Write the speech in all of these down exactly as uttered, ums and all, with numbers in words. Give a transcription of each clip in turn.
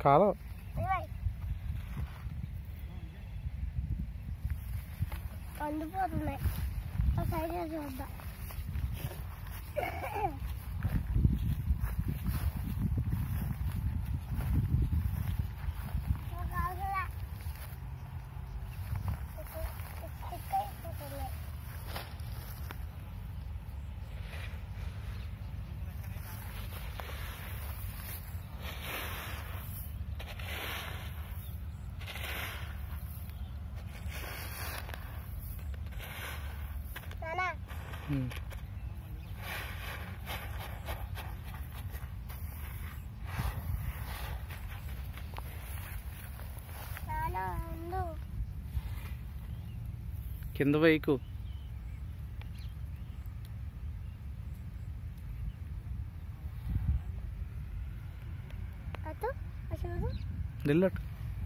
కాదు కందిపోతున్నాయి ఆ సైడ్ చూద్దాం. కింద వైకు వెళ్ళట్టు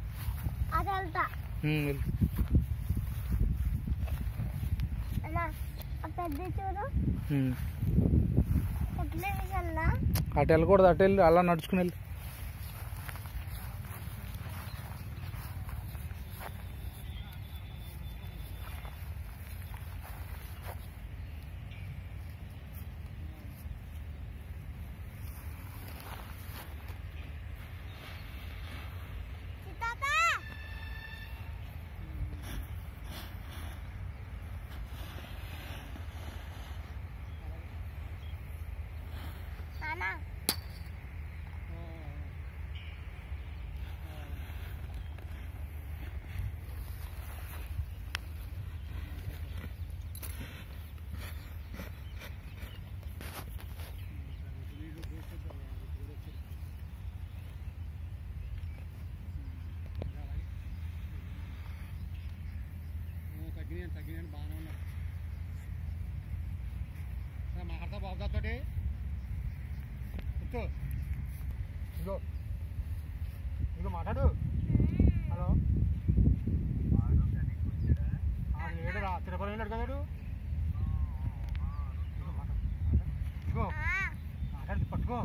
అటు వెళ్ళకూడదు, అటు వెళ్ళి అలా నడుచుకుని వెళ్ళి. తగ్గినాను తగ్గినాను బాగానే ఉన్నారు. మాట్లాడతా బాబుతో కూర్చో, ఇదిగో ఇదిగో మాట్లాడు. హలో లేడురా, తిరుపతి వెళ్ళాడు కదా. ఇదిగో మాట్లాడి పట్టుకో.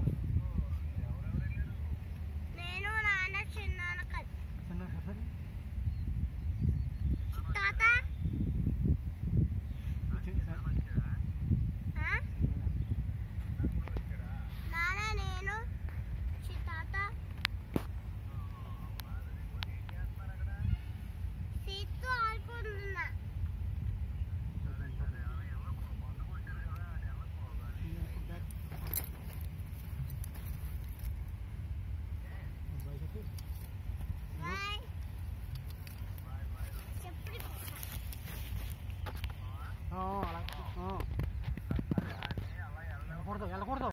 అలా వెళ్ళకూడదు వెళ్ళకూడదు